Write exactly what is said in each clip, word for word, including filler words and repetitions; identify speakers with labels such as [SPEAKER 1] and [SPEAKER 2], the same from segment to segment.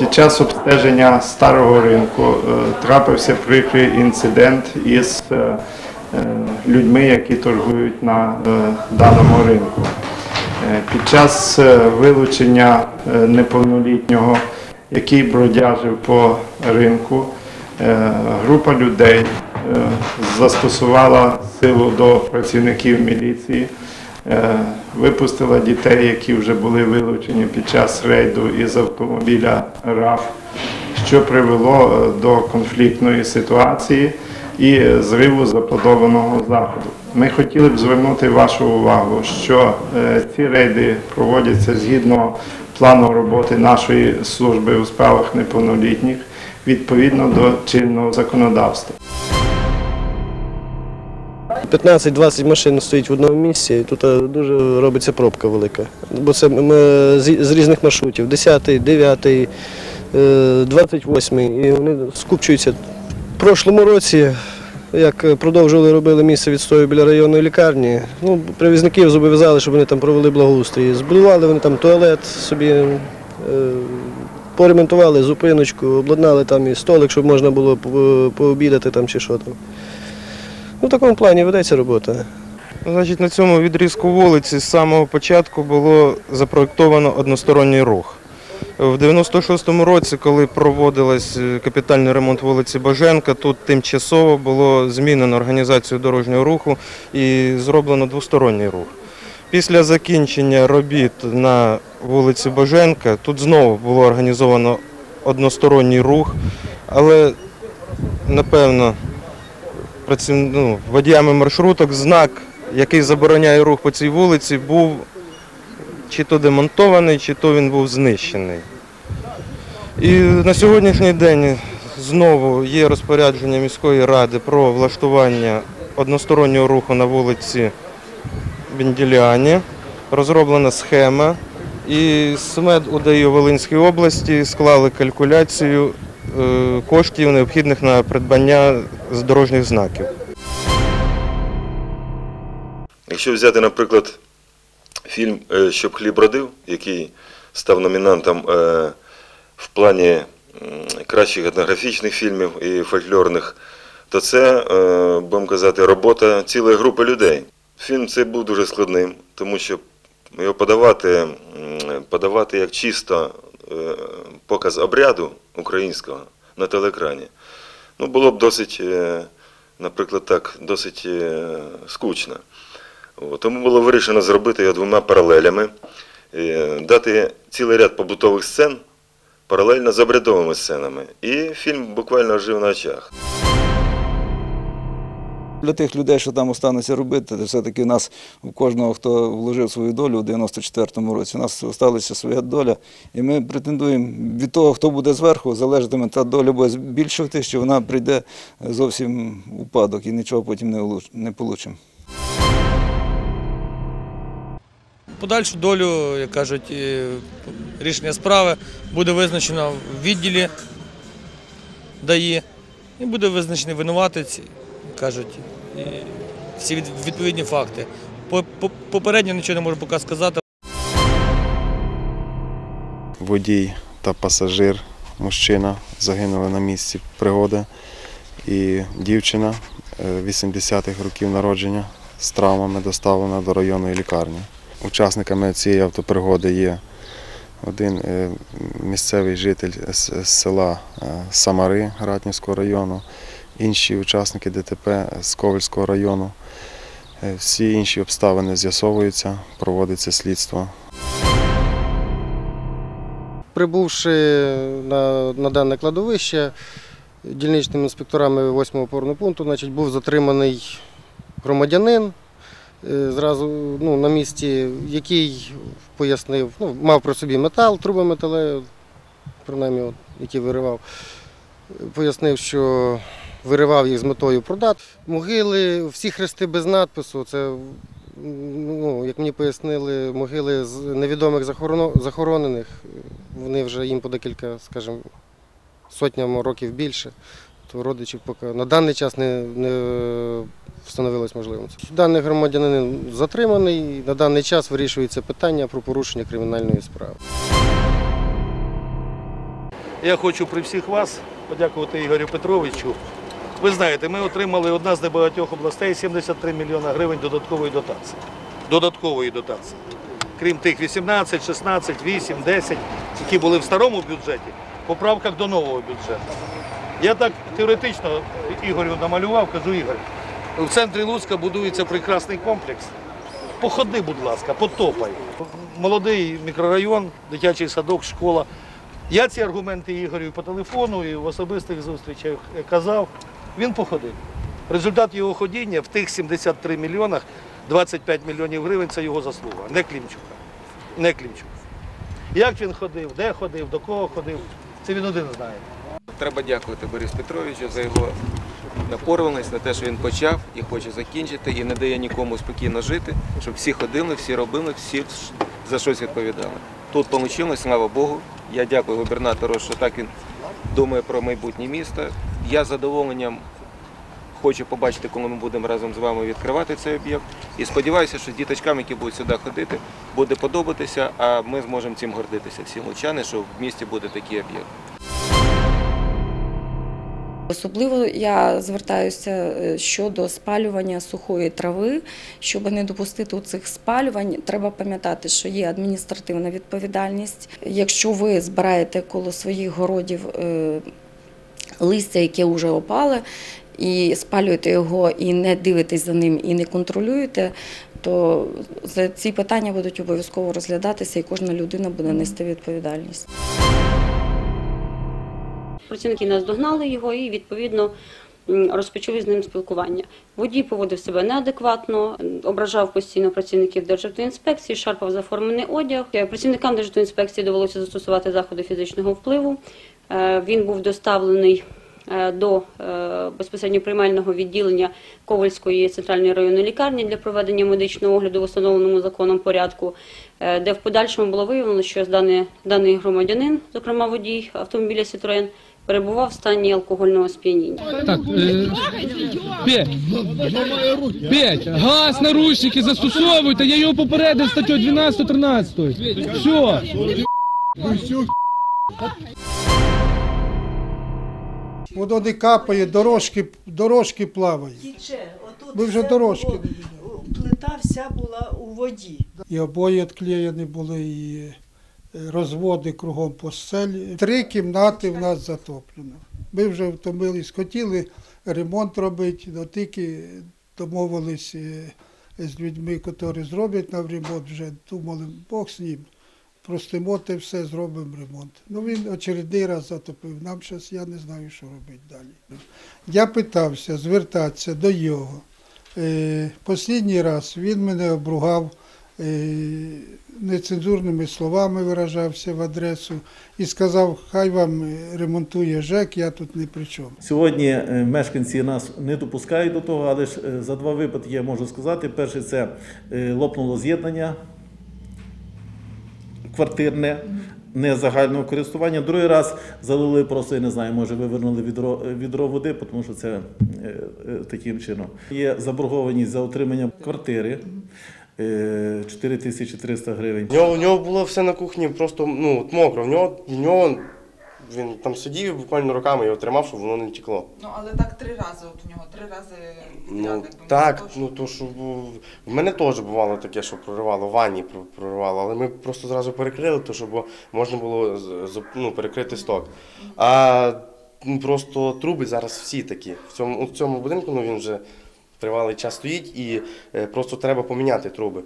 [SPEAKER 1] Під час обстеження старого ринку трапився прикрий інцидент із людьми, які торгують на даному ринку. Під час вилучення неповнолітнього, який бродяжив по ринку, група людей застосувала силу до працівників міліції, випустила дітей, які вже були вилучені під час рейду із автомобіля РАФ, що привело до конфліктної ситуації і зриву запланованого заходу. Ми хотіли б звернути вашу увагу, що ці рейди проводяться згідно плану роботи нашої служби у справах неповнолітніх відповідно до чинного законодавства.
[SPEAKER 2] п'ятнадцять-двадцять машин стоїть в одному місці, і тут дуже робиться пробка велика. Бо це ми з різних маршрутів, десятий, дев'ятий, двадцять восьмий, і вони скупчуються. В прошлому році, як продовжували робили місце відстою біля районної лікарні, ну, привізників зобов'язали, щоб вони там провели благоустрій. Збудували вони там туалет собі, е, поремонтували зупиночку, обладнали там і столик, щоб можна було пообідати там чи що там. Ну, в такому плані ведеться робота.
[SPEAKER 3] Значить, на цьому відрізку вулиці з самого початку було запроєктовано односторонній рух. В дев'яносто шостому році, коли проводилась капітальний ремонт вулиці Боженка, тут тимчасово було змінено організацію дорожнього руху і зроблено двосторонній рух. Після закінчення робіт на вулиці Боженка тут знову було організовано односторонній рух, але, напевно, ну, водіями маршруток знак, який забороняє рух по цій вулиці, був чи то демонтований, чи то він був знищений. І на сьогоднішній день знову є розпорядження міської ради про влаштування одностороннього руху на вулиці Бенділіані. Розроблена схема, і СМЕД УДАІ Волинської області склали калькуляцію коштів, необхідних на придбання дорожніх знаків.
[SPEAKER 4] Якщо взяти, наприклад, фільм «Щоб хліб родив», який став номінантом в плані кращих етнографічних фільмів і фольклорних, то це, будемо казати, робота цілої групи людей. Фільм цей був дуже складним, тому що його подавати, подавати як чисто показ обряду українського на телеекрані, ну, було б досить, наприклад, так, досить скучно. Тому було вирішено зробити його двома паралелями, дати цілий ряд побутових сцен паралельно з обрядовими сценами. І фільм буквально жив на очах.
[SPEAKER 5] Для тих людей, що там останеться робити, все-таки у нас, у кожного, хто вложив свою долю у дев'яносто четвертому році, у нас залишилася своя доля, і ми претендуємо, від того, хто буде зверху, залежатиме, та доля буде збільшувати, що вона прийде зовсім в упадок і нічого потім не отримаємо.
[SPEAKER 6] Подальшу долю, як кажуть, рішення справи буде визначено в відділі ДАІ і буде визначений винуватець, кажуть, і всі відповідні факти. Попередньо нічого не можу поки сказати.
[SPEAKER 7] Водій та пасажир, мужчина, загинули на місці пригоди, і дівчина вісімдесятих років народження з травмами доставлена до районної лікарні. Учасниками цієї автопригоди є один місцевий житель з села Самари Ратнівського району, інші учасники ДТП з Ковельського району. Всі інші обставини з'ясовуються, проводиться слідство.
[SPEAKER 2] Прибувши на, на дане кладовище, дільничними інспекторами восьмого опорного пункту, значить, був затриманий громадянин, зразу, ну, на місці, який пояснив, ну, мав при собі метал, труби металеві, принаймні, от, який виривав, пояснив, що виривав їх з метою продати. Могили, всі хрести без надпису, це, ну, як мені пояснили, могили з невідомих захоронених, вони вже їм по декілька, скажімо, сотням років більше, то родичів поки на даний час не, не встановилось можливості. Даний громадянин затриманий, на даний час вирішується питання про порушення кримінальної справи.
[SPEAKER 8] Я хочу при всіх вас подякувати Ігорю Петровичу. Ви знаєте, ми отримали одна з небагатьох областей сімдесят три мільйона гривень додаткової дотації. Додаткової дотації. Крім тих вісімнадцять, шістнадцять, вісім, десять, які були в старому бюджеті, по правках до нового бюджету. Я так теоретично Ігорю намалював, кажу, Ігор, в центрі Луцька будується прекрасний комплекс. Походи, будь ласка, потопай. Молодий мікрорайон, дитячий садок, школа. Я ці аргументи Ігорю по телефону і в особистих зустрічах казав, він походив. Результат його ходіння в тих сімдесят три мільйонах, двадцять п'ять мільйонів гривень – це його заслуга, не Клімчука. Не Клімчука. Як він ходив, де ходив, до кого ходив, це він один знає.
[SPEAKER 9] Треба дякувати Борису Петровичу за його напорваність, на те, що він почав і хоче закінчити, і не дає нікому спокійно жити, щоб всі ходили, всі робили, всі за щось відповідали. Тут вийшло, слава Богу. Я дякую губернатору, що так він думає про майбутнє місто. Я з задоволенням хочу побачити, коли ми будемо разом з вами відкривати цей об'єкт. І сподіваюся, що діточкам, які будуть сюди ходити, буде подобатися, а ми зможемо цим гордитися всі лучани, що в місті буде такий об'єкт.
[SPEAKER 10] Особливо я звертаюся щодо спалювання сухої трави. Щоб не допустити цих спалювань, треба пам'ятати, що є адміністративна відповідальність. Якщо ви збираєте коло своїх городів листя, яке вже опале, і спалюєте його, і не дивитесь за ним, і не контролюєте, то за ці питання будуть обов'язково розглядатися, і кожна людина буде нести відповідальність.
[SPEAKER 11] Працівники наздогнали його і, відповідно, розпочали з ним спілкування. Водій поводив себе неадекватно, ображав постійно працівників Державтоінспекції, шарпав заформений одяг. Працівникам Державтоінспекції довелося застосувати заходи фізичного впливу. Він був доставлений до безпосередньо приймального відділення Ковальської центральної районної лікарні для проведення медичного огляду в установленому законом порядку, де в подальшому було виявлено, що даний, даний громадянин, зокрема водій автомобіля «Сітроен», перебував в стані алкогольного сп'яніння.
[SPEAKER 12] Так, е, Петь, Петь, газ, наручники застосовуйте, я його попередив статтю дванадцять тринадцять. Все.
[SPEAKER 13] Воно не капає, дорожки, дорожки плавають. Ми вже дорожки.
[SPEAKER 14] Плита вся була у воді.
[SPEAKER 13] І обої відклеєні були, і розводи кругом по селі. Три кімнати в нас затоплено. Ми вже втомились, хотіли ремонт робити, але тільки домовились з людьми, які зроблять нам ремонт, вже думали, Бог з ним. Простимо те все, зробимо ремонт. Ну він очередний раз затопив. Нам зараз я не знаю, що робити далі. Я питався звертатися до його. Е, Останній раз він мене обругав, е, нецензурними словами виражався в адресу і сказав, хай вам ремонтує ЖЕК, я тут не при чому.
[SPEAKER 15] Сьогодні мешканці нас не допускають до того, але ж за два випадки я можу сказати. Перший – це лопнуло з'єднання квартирне, не загального користування. Другий раз залили просто, я не знаю, може вивернули відро, відро води, тому що це е, е, таким чином. Є заборгованість за отримання квартири, е, чотири тисячі триста гривень.
[SPEAKER 16] У нього, у нього було все на кухні просто ну, мокро, в нього, в нього він там сидів буквально руками його тримав, щоб воно не тікло.
[SPEAKER 17] Ну, але так три рази, от у нього три рази
[SPEAKER 16] Ну, так, ну то що в мене теж бувало таке, що проривало, в ванні проривало, але ми просто зразу перекрили, то, щоб можна було ну, перекрити сток. А просто труби зараз всі такі. В цьому, в цьому будинку ну, він вже тривалий час стоїть і просто треба поміняти труби.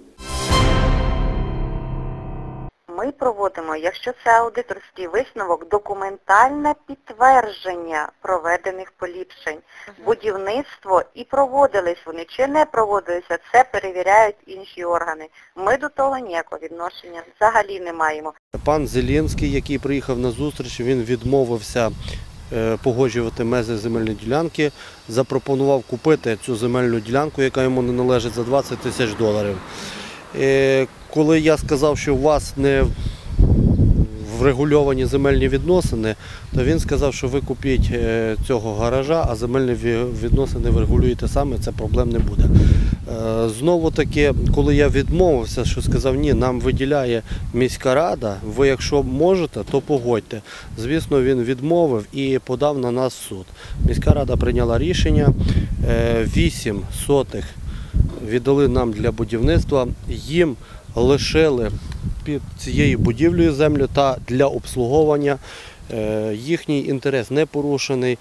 [SPEAKER 18] Ми проводимо, якщо це аудиторський висновок, документальне підтвердження проведених поліпшень. Будівництво і проводились вони, чи не проводилися, це перевіряють інші органи. Ми до того ніякого відношення взагалі не маємо.
[SPEAKER 19] Пан Зеленський, який приїхав на зустріч, він відмовився погоджувати межі земельної ділянки, запропонував купити цю земельну ділянку, яка йому не належить, за двадцять тисяч доларів. Коли я сказав, що у вас не врегульовані земельні відносини, то він сказав, що ви купіть цього гаража, а земельні відносини врегулюєте самі, це проблем не буде. Знову таки, коли я відмовився, що сказав, ні, нам виділяє міська рада, ви якщо можете, то погодьте. Звісно, він відмовив і подав на нас в суд. Міська рада прийняла рішення, вісім сотих віддали нам для будівництва, їм лишили під цією будівлею землю та для обслуговування. Їхній інтерес не порушений.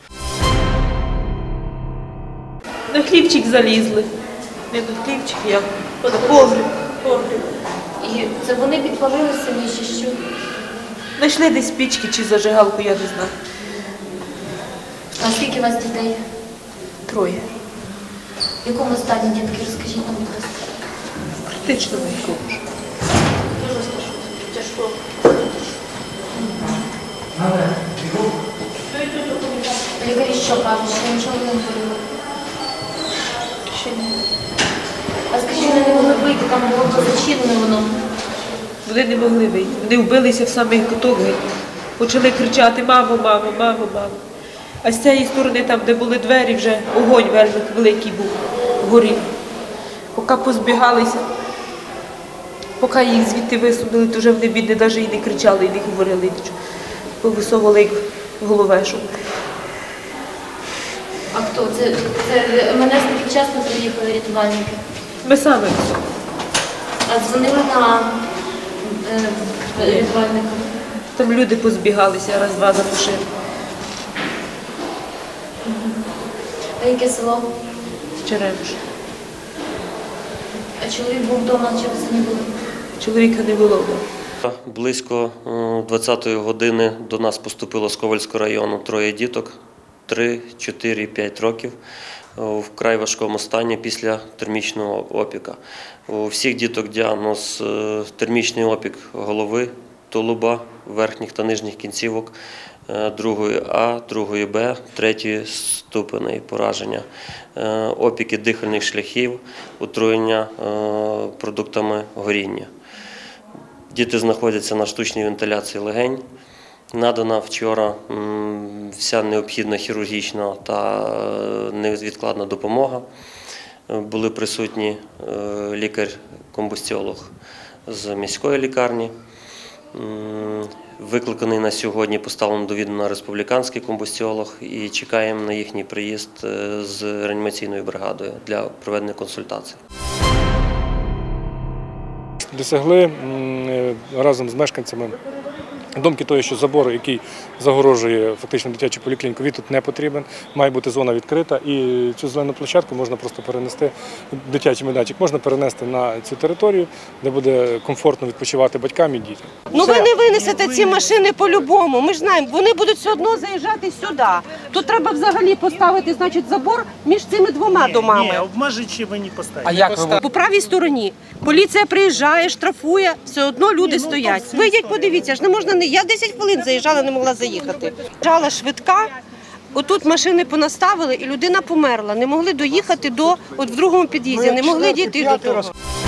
[SPEAKER 20] На хлівчик залізли. Не до хлівчик, як погріб. Погріб.
[SPEAKER 21] І це вони підпалили самі чи що?
[SPEAKER 20] Знайшли десь пічки чи зажигалку, я не знаю.
[SPEAKER 21] А скільки у вас дітей?
[SPEAKER 20] Троє.
[SPEAKER 21] В якому стані дітки, розкажіть нам, будь ласка.
[SPEAKER 20] Критично військово.
[SPEAKER 21] Дуже тяжко. Лікарі що кажуть, що нічого не говорили?
[SPEAKER 20] Ще ні.
[SPEAKER 21] А скажіть, вони не могли вийти, там було зачинено воно.
[SPEAKER 20] Вони не могли вийти. Вони вбилися в самий куток геть. Почали кричати: мамо, мамо, мамо, мамо. А з цієї сторони, там, де були двері, вже огонь вельми великий був, горів. Поки позбігалися, поки їх звідти висунули, то вже вони, бідні, навіть і не кричали, і не говорили нічого. Повисовували їх головешок.
[SPEAKER 21] А хто? Це, це мене вчасно приїхали рятувальники?
[SPEAKER 20] Ми самі.
[SPEAKER 21] А дзвонили на е, рятувальникам?
[SPEAKER 20] Там люди позбігалися, раз-два запушили.
[SPEAKER 21] А яке село?
[SPEAKER 20] Черемш.
[SPEAKER 21] А чоловік був вдома, чи ви самі були?
[SPEAKER 20] Чоловіка не було.
[SPEAKER 22] Близько двадцятої години до нас поступило з Ковальського району троє діток, три, чотири, п'ять років, в вкрай важкому стані після термічного опіка. У всіх діток діагноз термічний опік голови, тулуба, верхніх та нижніх кінцівок, другої А, другої Б, третьої ступеней пораження, опіки дихальних шляхів, отруєння продуктами горіння. Діти знаходяться на штучній вентиляції легень. Надана вчора вся необхідна хірургічна та невідкладна допомога. Були присутні лікар-комбустіолог з міської лікарні. Викликаний на сьогодні, поставлено до відома республіканський комбустіолог і чекаємо на їхній приїзд з реанімаційною бригадою для проведення консультацій.
[SPEAKER 23] Досягли разом з мешканцями думки того, що забор, який загорожує фактично дитячу поліклініку, він тут не потрібен, має бути зона відкрита і цю зелену площадку можна просто перенести, дитячий майданчик можна перенести на цю територію, де буде комфортно відпочивати батькам і дітям.
[SPEAKER 24] Ну ви не винесете ці машини по-любому, ми ж знаємо, вони будуть все одно заїжджати сюди. Тут треба взагалі поставити, значить, забор між цими двома домами.
[SPEAKER 25] Ні, обмежуючи ви не поставите.
[SPEAKER 24] А як ви? По правій стороні. Поліція приїжджає, штрафує, все одно люди стоять. Вийдіть, подивіться, ж не можна, не... я десять хвилин заїжджала, не могла заїхати. Жала швидка, отут машини понаставили і людина померла. Не могли доїхати до, от в другому під'їзді, не могли дійти до того.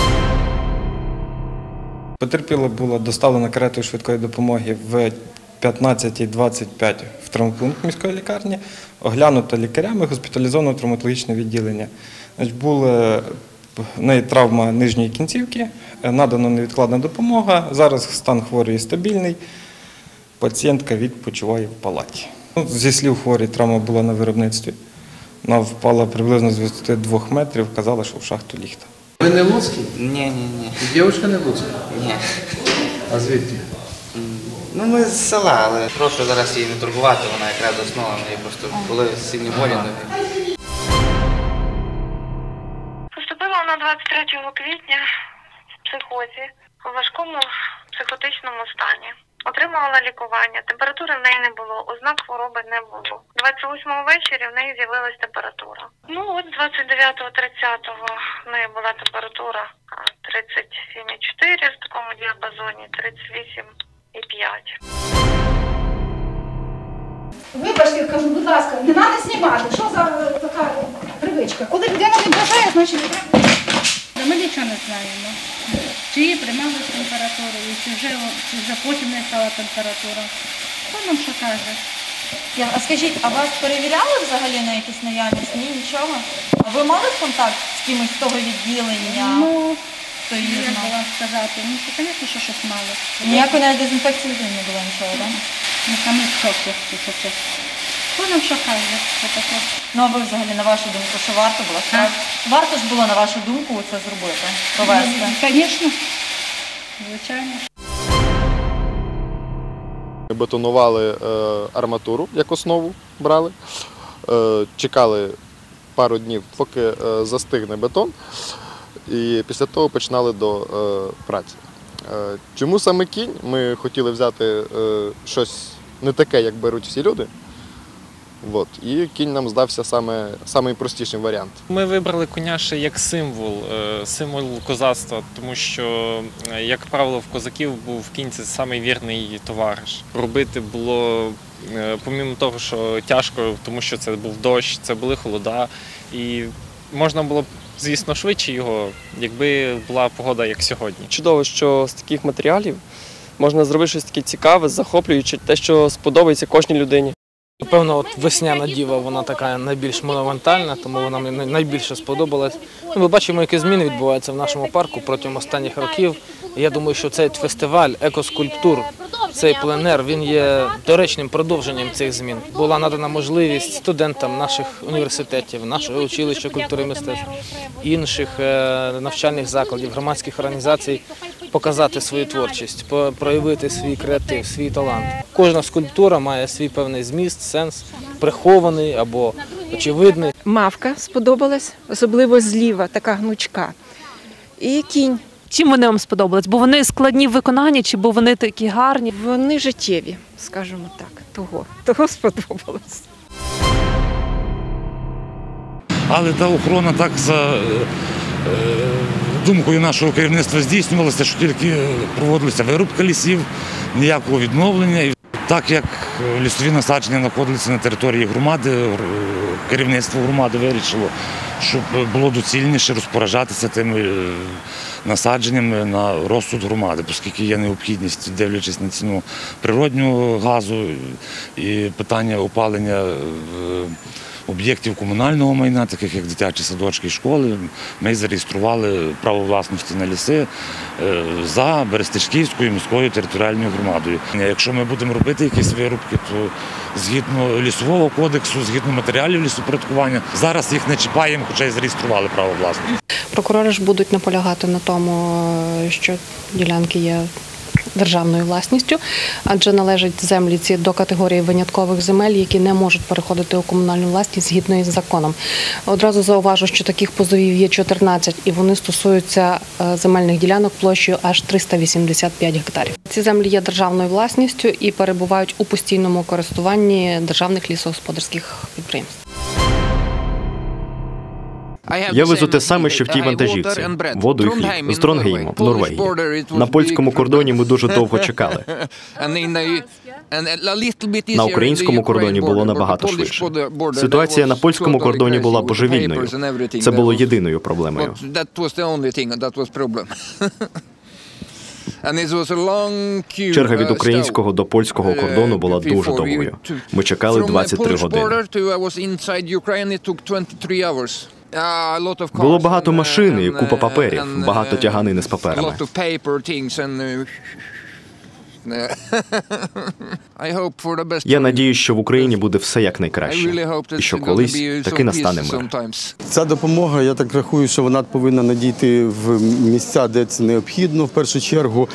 [SPEAKER 26] Потерпіла була доставлена каретою швидкої допомоги в п'ятнадцята двадцять п'ять в травмпункт міської лікарні, оглянута лікарями, госпіталізовано в травматологічне відділення. Була в неї травма нижньої кінцівки, надана невідкладна допомога, зараз стан хворої стабільний, пацієнтка відпочиває в палаті. Зі слів хворої, травма була на виробництві, вона впала приблизно з висоти двох метрів, казала, що в шахту ліфта.
[SPEAKER 27] Ви не Луцький?
[SPEAKER 28] Ні, ні, ні.
[SPEAKER 27] Дівчинка не Луцька?
[SPEAKER 28] Ні.
[SPEAKER 27] А звідки?
[SPEAKER 28] Ну, ми з села, але прошу зараз її не турбувати, вона якраз заснула, в неї просто були сильні болі.
[SPEAKER 29] Поступила вона двадцять третього квітня в психозі, у важкому психотичному стані. Отримувала лікування, температури в неї не було, ознак хвороби не було. двадцять восьмого ввечері в неї з'явилась температура. Ну от двадцять дев'ятого тридцятого в неї була температура тридцять сім і чотири в такому діапазоні, тридцять вісім і п'ять.
[SPEAKER 30] Вибачте, кажу, будь ласка, не треба знімати. Що за така привичка? Коли людина не бажає, значить не треба.
[SPEAKER 31] Ми нічого не знаємо. Чи її приймали з температурою, чи вже, чи вже потім не стала температура. Хто нам що каже?
[SPEAKER 32] А скажіть, а вас перевіряли взагалі на якісь наявність? Ні, нічого? А ви мали контакт з
[SPEAKER 31] кимось з того відділення?
[SPEAKER 30] Ну,
[SPEAKER 31] хто
[SPEAKER 30] як
[SPEAKER 31] її
[SPEAKER 30] би
[SPEAKER 31] знав?
[SPEAKER 30] вам сказати, ну, це, звісно, що щось мало.
[SPEAKER 31] Ніякої навіть дезінфекції людини не було нічого, так?
[SPEAKER 30] Ну, там і в шокі, що це. Хто нам що каже, що таке?
[SPEAKER 31] Ну, а ви взагалі, на вашу думку, що варто було? Справді? Варто ж було, на вашу думку, це зробити, провести?
[SPEAKER 30] Звісно, звичайно.
[SPEAKER 1] Ми бетонували е, арматуру, як основу брали, е, чекали пару днів, поки е, застигне бетон, і після того починали до е, праці. Е, чому саме кінь? Ми хотіли взяти е, щось не таке, як беруть всі люди. От. І кінь нам здався саме, найпростіший варіант.
[SPEAKER 2] Ми вибрали коня ще як символ, символ козацтва, тому що, як правило, в козаків був кінь – це самий вірний товариш. Робити було, помимо того, що тяжко, тому що це був дощ, це були холода, і можна було б, звісно, швидше його, якби була погода, як сьогодні.
[SPEAKER 3] Чудово, що з таких матеріалів можна зробити щось таке цікаве, захоплююче, те, що сподобається кожній людині.
[SPEAKER 4] Напевно, от весняна діва, вона така найбільш монументальна, тому вона мені найбільше сподобалась. Ми бачимо, які зміни відбуваються в нашому парку протягом останніх років. І я думаю, що цей фестиваль екоскульптур, цей пленер, він є доречним продовженням цих змін. Була надана можливість студентам наших університетів, нашого училища культури і мистецтв, інших навчальних закладів, громадських організацій показати свою творчість, проявити свій креатив, свій талант. Кожна скульптура має свій певний зміст, сенс, прихований або очевидний.
[SPEAKER 5] Мавка сподобалась, особливо зліва, така гнучка. І кінь.
[SPEAKER 6] Чим вони вам сподобались? Бо вони складні в виконанні, чи бо вони такі гарні?
[SPEAKER 5] Вони життєві, скажімо так, того, того сподобалось.
[SPEAKER 7] Але та охорона так за думкою нашого керівництва здійснювалася, що тільки проводилася вирубка лісів, ніякого відновлення. Так як лісові насадження знаходилися на території громади, керівництво громади вирішило, щоб було доцільніше розпоряджатися тими насадженнями на розсуд громади, оскільки є необхідність, дивлячись на ціну природнього газу і питання опалення об'єктів комунального майна, таких як дитячі садочки і школи, ми зареєстрували право власності на ліси за Берестишківською міською територіальною громадою. Якщо ми будемо робити якісь вирубки, то згідно лісового кодексу, згідно матеріалів лісопорядкування, зараз їх не чіпаємо, хоча й зареєстрували право власності.
[SPEAKER 8] Прокурори ж будуть наполягати на тому, що ділянки є державною власністю, адже належать землі ці до категорії виняткових земель, які не можуть переходити у комунальну власність згідно із законом. Одразу зауважу, що таких позовів є чотирнадцять, і вони стосуються земельних ділянок площею аж триста вісімдесят п'ять гектарів. Ці землі є державною власністю і перебувають у постійному користуванні державних лісогосподарських підприємств.
[SPEAKER 9] Я везу те саме, що в тій вантажівці – воду і хліб з Тронгейму, в Норвегії. На польському кордоні ми дуже довго чекали. На українському кордоні було набагато швидше. Ситуація на польському кордоні була божевільною. Це було єдиною проблемою. Черга від українського до польського кордону була дуже довгою. Ми чекали двадцять три години. Було багато машин і купа паперів, багато тяганини з паперами. Я надіюсь, що в Україні буде все якнайкраще, і що колись таки настане мир.
[SPEAKER 10] Ця допомога, я так рахую, що вона повинна надійти в місця, де це необхідно. В першу чергу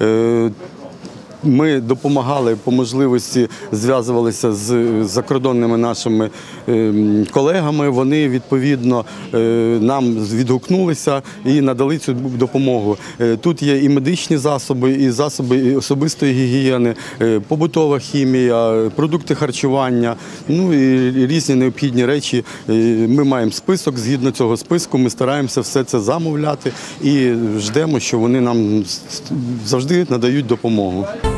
[SPEAKER 10] ми допомагали по можливості, зв'язувалися з закордонними нашими колегами. Вони, відповідно, нам відгукнулися і надали цю допомогу. Тут є і медичні засоби, і засоби особистої гігієни, побутова хімія, продукти харчування, ну і різні необхідні речі. Ми маємо список, згідно цього списку ми стараємося все це замовляти і ждемо, що вони нам завжди надають допомогу.